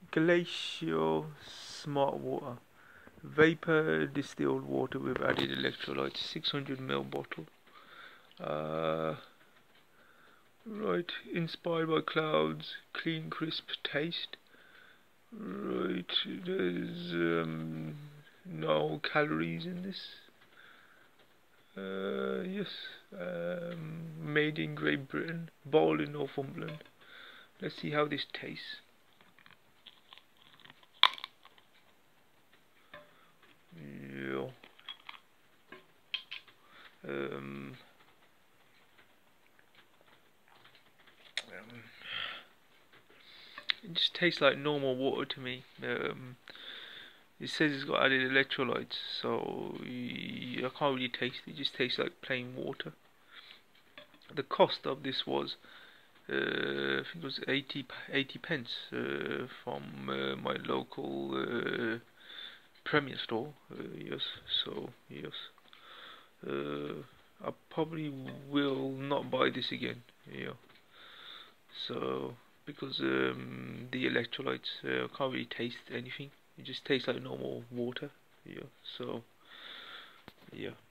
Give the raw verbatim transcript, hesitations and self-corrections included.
Glacial Smart Water. Vapor distilled water with added electrolytes. six hundred milliliter bottle. Uh, right, inspired by clouds, clean, crisp taste. Right, there's um, no calories in this. Uh, yes, um, made in Great Britain, bottled in Northumberland. Let's see how this tastes. Yeah. Um, um, it just tastes like normal water to me. Um, it says it's got added electrolytes, so I can't really taste it. It just tastes like plain water. The cost of this was, uh, I think it was eighty, eighty pence uh, from uh, my local uh, Premier store. Uh, yes, so yes. Uh, I probably will not buy this again. Yeah. So because um, the electrolytes, uh, can't really taste anything. It just tastes like normal water. Yeah. So yeah.